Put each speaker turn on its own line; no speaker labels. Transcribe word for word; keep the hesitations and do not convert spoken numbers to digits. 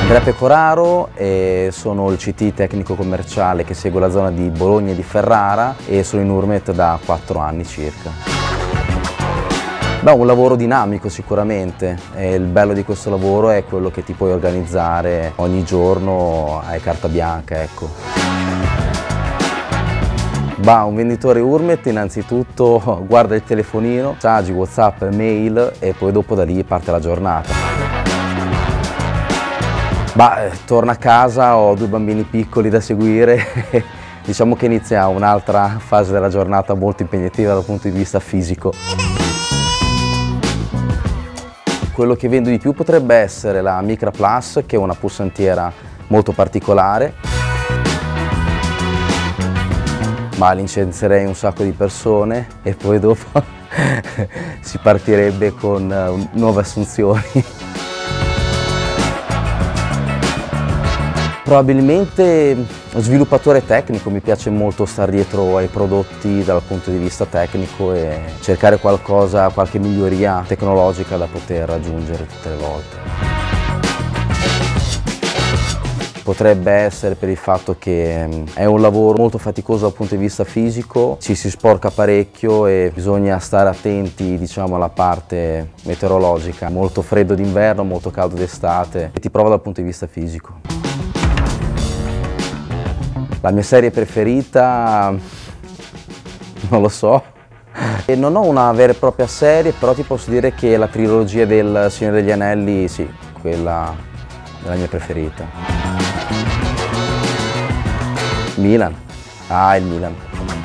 Da Pecoraro e sono il C T tecnico commerciale che segue la zona di Bologna e di Ferrara e sono in Urmet da quattro anni circa. Beh, un lavoro dinamico sicuramente, e il bello di questo lavoro è quello che ti puoi organizzare ogni giorno, hai carta bianca, ecco. Bah, un venditore Urmet innanzitutto guarda il telefonino, messaggi, WhatsApp, mail e poi dopo da lì parte la giornata. Bah, torno a casa, ho due bambini piccoli da seguire e diciamo che inizia un'altra fase della giornata molto impegnativa dal punto di vista fisico. Quello che vendo di più potrebbe essere la Micra Plus, che è una pulsantiera molto particolare, ma licenzierei un sacco di persone e poi dopo si partirebbe con nuove assunzioni. Probabilmente sviluppatore tecnico, mi piace molto stare dietro ai prodotti dal punto di vista tecnico e cercare qualcosa, qualche miglioria tecnologica da poter raggiungere tutte le volte. Potrebbe essere per il fatto che è un lavoro molto faticoso dal punto di vista fisico, ci si sporca parecchio e bisogna stare attenti, diciamo, alla parte meteorologica, molto freddo d'inverno, molto caldo d'estate e ti prova dal punto di vista fisico. La mia serie preferita, non lo so, e non ho una vera e propria serie, però ti posso dire che la trilogia del Signore degli Anelli, sì, quella è la mia preferita. Milan, ah il Milan.